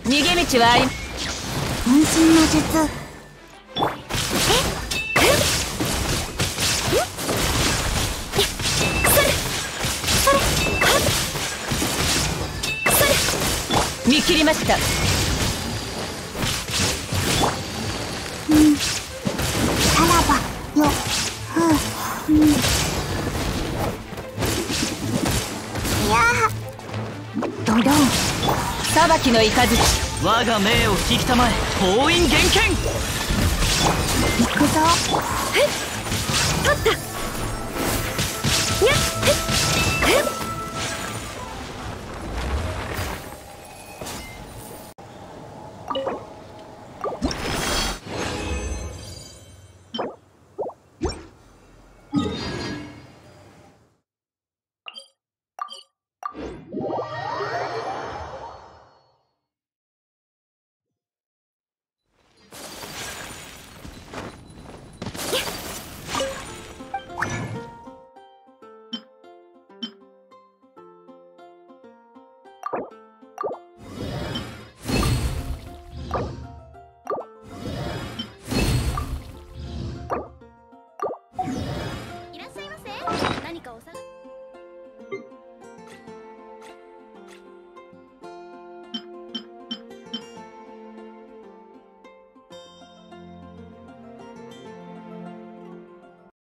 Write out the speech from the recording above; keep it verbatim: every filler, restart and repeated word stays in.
逃げ道はあり。 分身の術。 見切りました。 うん。さらばよ。ふう。うん。いやー。ドドン。 裁きの雷。 我が命を聞きたまえ。封印厳剣。 行くぞ。 えっ。立った。にゃっ。